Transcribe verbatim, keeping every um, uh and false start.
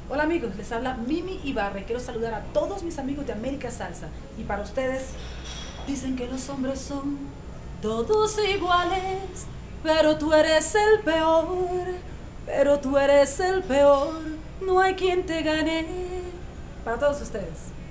Hola amigos, les habla Mimi Ibarra y quiero saludar a todos mis amigos de América Salsa. Y para ustedes, dicen que los hombres son todos iguales, pero tú eres el peor, pero tú eres el peor, no hay quien te gane. Para todos ustedes.